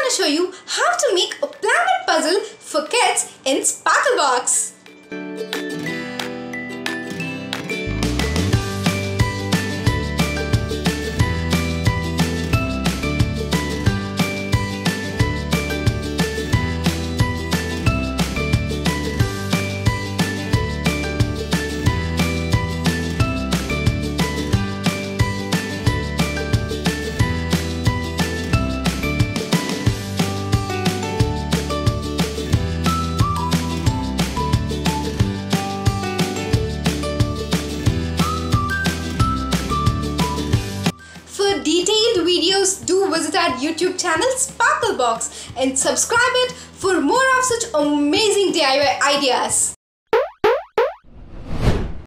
to show you how to make a planet puzzle for kids in Sparklebox. For detailed videos, do visit our YouTube channel Sparklebox and subscribe it for more of such amazing DIY ideas.